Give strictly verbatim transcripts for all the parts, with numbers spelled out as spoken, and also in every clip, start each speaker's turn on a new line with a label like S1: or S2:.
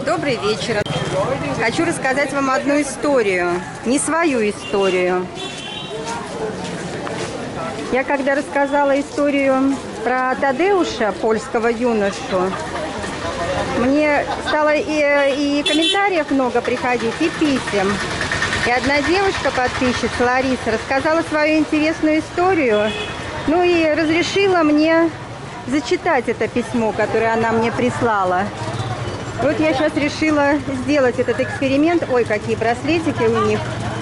S1: Добрый вечер. Хочу рассказать вам одну историю, не свою историю. Я когда рассказала историю про Тадеуша, польского юношу, мне стало и, и комментариев много приходить, и писем. И одна девушка, подписчица Лариса, рассказала свою интересную историю, ну и разрешила мне зачитать это письмо, которое она мне прислала. Вот я сейчас решила сделать этот эксперимент. Ой, какие браслетики у них.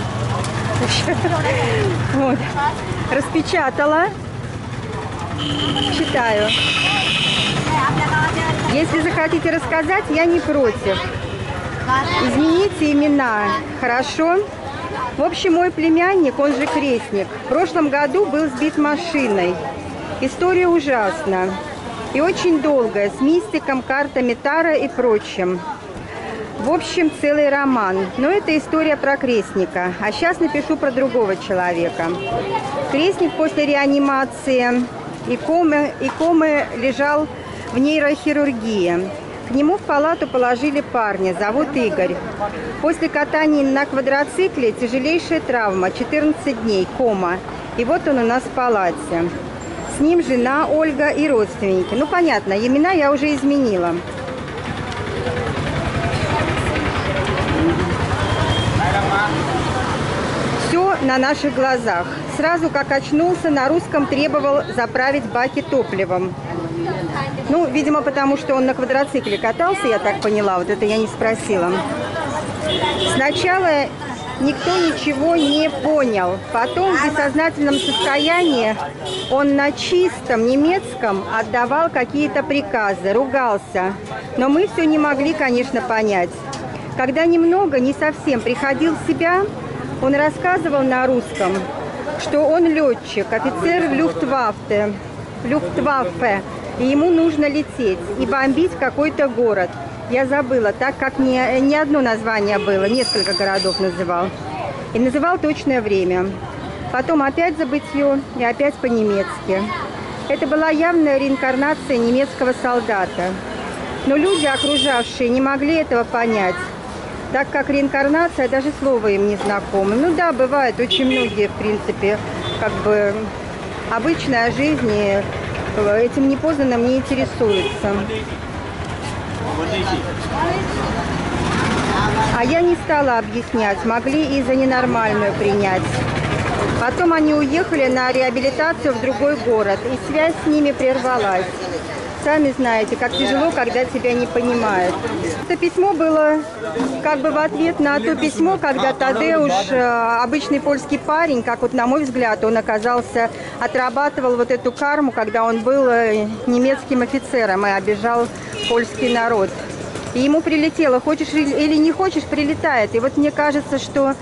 S1: Вот. Распечатала. Читаю. Если захотите рассказать, я не против. Измените имена. Хорошо? В общем, мой племянник, он же крестник, в прошлом году был сбит машиной. История ужасна. И очень долгая, с мистиком, картами Таро и прочим. В общем, целый роман. Но это история про крестника. А сейчас напишу про другого человека. Крестник после реанимации и комы, и комы лежал в нейрохирургии. К нему в палату положили парня, зовут Игорь. После катания на квадроцикле тяжелейшая травма, четырнадцать дней, кома. И вот он у нас в палате. С ним жена Ольга и родственники. Ну, понятно, имена я уже изменила. Все на наших глазах. Сразу как очнулся, на русском требовал заправить баки топливом. Ну, видимо, потому что он на квадроцикле катался, я так поняла. Вот это я не спросила. Сначала никто ничего не понял. Потом в бессознательном состоянии он на чистом немецком отдавал какие-то приказы, ругался. Но мы все не могли, конечно, понять. Когда немного, не совсем приходил в себя, он рассказывал на русском, что он летчик, офицер Люфтваффе, Люфтваффе, и ему нужно лететь и бомбить какой-то город. Я забыла, так как не, не одно название было, несколько городов называл. И называл точное время. Потом опять забытье и опять по-немецки. Это была явная реинкарнация немецкого солдата. Но люди, окружавшие, не могли этого понять, так как реинкарнация, даже слово им не знакомо. Ну да, бывает, очень многие, в принципе, как бы обычная жизнь, этим непознанным не интересуются. А я не стала объяснять, могли и за ненормальную принять. Потом они уехали на реабилитацию в другой город, и связь с ними прервалась. Сами знаете, как тяжело, когда тебя не понимают. Это письмо было как бы в ответ на то письмо, когда Тадеуш, обычный польский парень, как вот на мой взгляд, он оказался, отрабатывал вот эту карму, когда он был немецким офицером и обижал польский народ. И ему прилетело, хочешь или не хочешь, прилетает. И вот мне кажется, что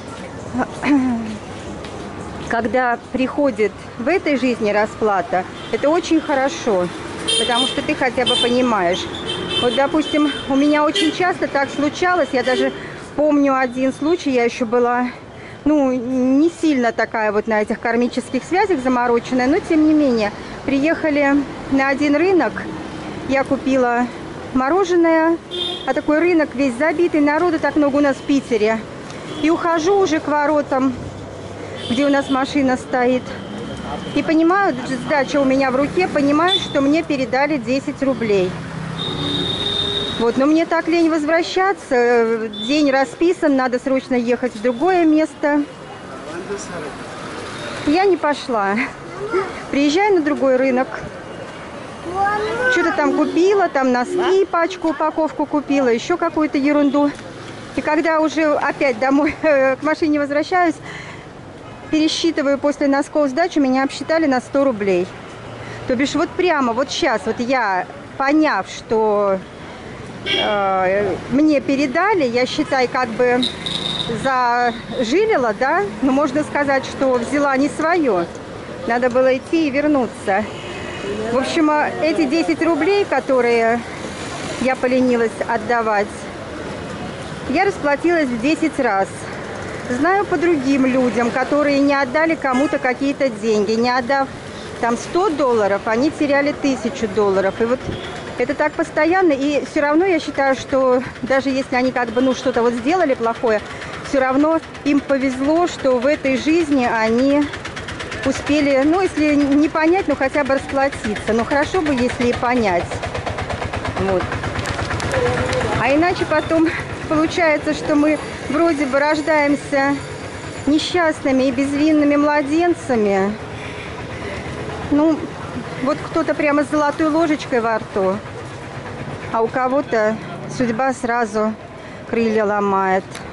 S1: когда приходит в этой жизни расплата, это очень хорошо. Потому что ты хотя бы понимаешь. Вот, допустим, у меня очень часто так случалось. Я даже помню один случай. Я еще была, ну, не сильно такая вот на этих кармических связях замороченная. Но, тем не менее, приехали на один рынок. Я купила мороженое. А такой рынок весь забитый. Народу так много у нас в Питере. И ухожу уже к воротам, где у нас машина стоит. И понимаю, сдача у меня в руке, понимаю, что мне передали десять рублей. Вот, но мне так лень возвращаться, день расписан, надо срочно ехать в другое место. Я не пошла. Приезжаю на другой рынок. Что-то там купила, там носки, пачку, упаковку купила, еще какую-то ерунду. И когда уже опять домой к машине возвращаюсь, пересчитываю после носков сдачу, меня обсчитали на сто рублей. То бишь вот прямо вот сейчас, вот я, поняв, что э, мне передали, я, считай, как бы зажилила, да, но можно сказать, что взяла не свое. Надо было идти и вернуться. В общем, эти десять рублей, которые я поленилась отдавать, я расплатилась в десять раз. Знаю по другим людям, которые не отдали кому-то какие-то деньги. Не отдав там сто долларов, они теряли тысячу долларов. И вот Это так постоянно, и все равно я считаю, что даже если они как бы, ну, что-то вот сделали плохое, все равно им повезло, что в этой жизни они успели, ну, если не понять, ну, хотя бы расплатиться. Но хорошо бы, если и понять. Вот. А иначе потом получается, что мы вроде бы рождаемся несчастными и безвинными младенцами. Ну, вот кто-то прямо с золотой ложечкой во рту, а у кого-то судьба сразу крылья ломает.